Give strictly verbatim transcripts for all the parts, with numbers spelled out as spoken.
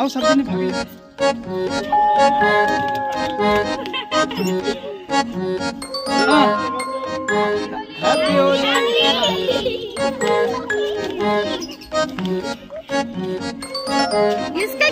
आओ सर्दी नहीं भागे। हैप्पी होली। इसका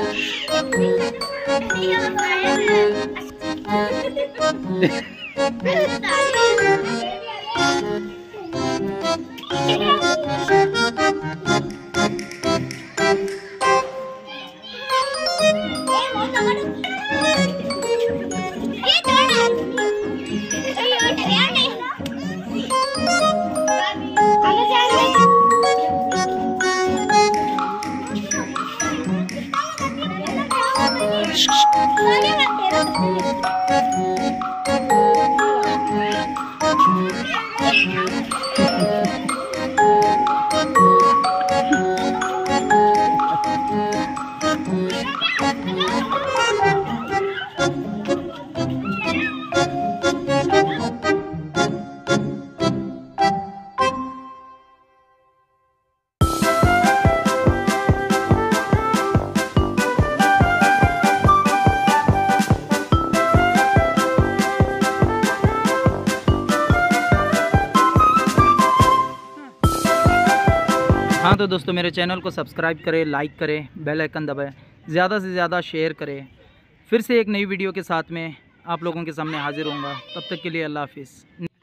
हाँ तो दोस्तों मेरे चैनल को सब्सक्राइब करें, लाइक करें, बेल आइकन दबाएं, ज़्यादा से ज़्यादा शेयर करें। फिर से एक नई वीडियो के साथ में आप लोगों के सामने हाजिर होऊंगा। तब तक के लिए अल्लाह हाफिज़।